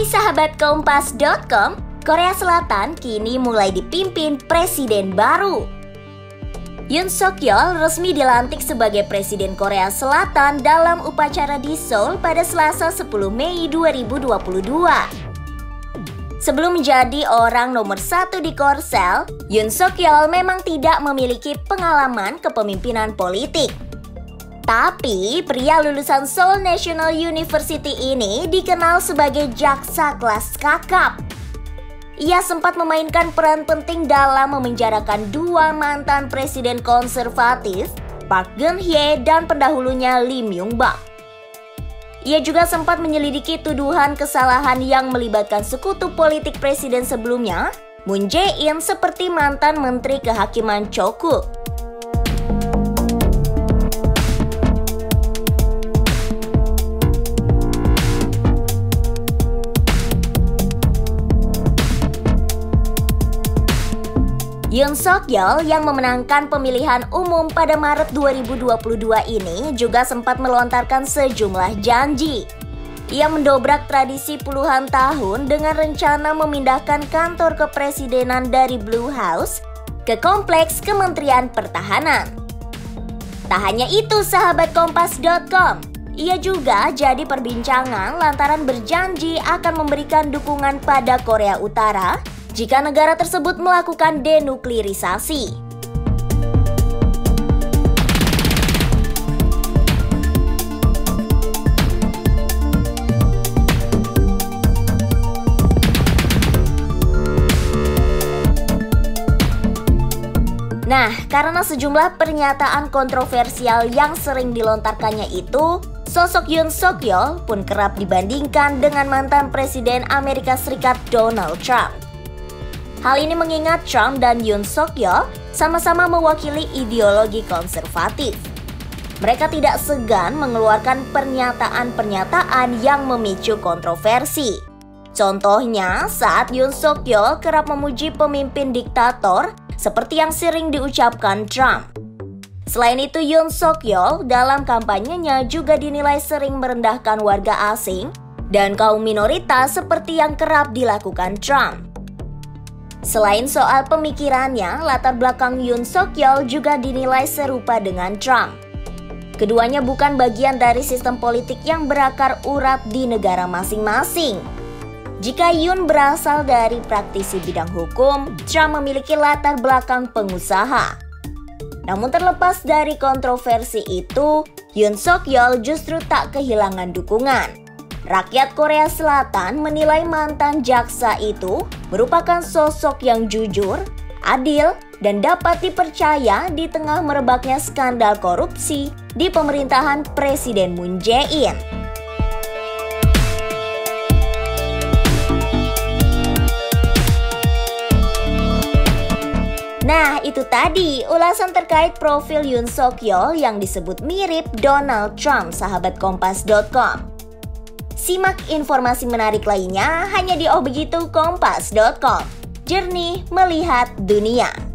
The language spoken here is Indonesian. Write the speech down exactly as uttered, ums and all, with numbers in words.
sahabat kompas dot com, Korea Selatan kini mulai dipimpin presiden baru. Yoon Suk Yeol resmi dilantik sebagai presiden Korea Selatan dalam upacara di Seoul pada Selasa sepuluh Mei dua ribu dua puluh dua. Sebelum menjadi orang nomor satu di Korsel, Yoon Suk Yeol memang tidak memiliki pengalaman kepemimpinan politik. Tapi, pria lulusan Seoul National University ini dikenal sebagai jaksa kelas kakap. Ia sempat memainkan peran penting dalam memenjarakan dua mantan presiden konservatif, Park Geun-hye dan pendahulunya Lee Myung-bak. Ia juga sempat menyelidiki tuduhan kesalahan yang melibatkan sekutu politik presiden sebelumnya, Moon Jae-in, seperti mantan Menteri Kehakiman Cho Kuk. Yoon Suk Yeol yang memenangkan pemilihan umum pada Maret dua ribu dua puluh dua ini juga sempat melontarkan sejumlah janji. Ia mendobrak tradisi puluhan tahun dengan rencana memindahkan kantor kepresidenan dari Blue House ke Kompleks Kementerian Pertahanan. Tak hanya itu sahabat kompas dot com, ia juga jadi perbincangan lantaran berjanji akan memberikan dukungan pada Korea Utara jika negara tersebut melakukan denuklirisasi. Nah, karena sejumlah pernyataan kontroversial yang sering dilontarkannya itu, sosok Yoon Suk Yeol pun kerap dibandingkan dengan mantan Presiden Amerika Serikat Donald Trump. Hal ini mengingat Trump dan Yoon Suk Yeol sama-sama mewakili ideologi konservatif. Mereka tidak segan mengeluarkan pernyataan-pernyataan yang memicu kontroversi. Contohnya saat Yoon Suk Yeol kerap memuji pemimpin diktator seperti yang sering diucapkan Trump. Selain itu, Yoon Suk Yeol dalam kampanyenya juga dinilai sering merendahkan warga asing dan kaum minoritas seperti yang kerap dilakukan Trump. Selain soal pemikirannya, latar belakang Yoon Suk Yeol juga dinilai serupa dengan Trump. Keduanya bukan bagian dari sistem politik yang berakar urat di negara masing-masing. Jika Yoon berasal dari praktisi bidang hukum, Trump memiliki latar belakang pengusaha. Namun terlepas dari kontroversi itu, Yoon Suk Yeol justru tak kehilangan dukungan. Rakyat Korea Selatan menilai mantan jaksa itu merupakan sosok yang jujur, adil, dan dapat dipercaya di tengah merebaknya skandal korupsi di pemerintahan Presiden Moon Jae-in. Nah, itu tadi ulasan terkait profil Yoon Suk Yeol yang disebut mirip Donald Trump, sahabat kompas dot com. Simak informasi menarik lainnya hanya di Oh Begitu Kompas dot com. Jernih melihat dunia.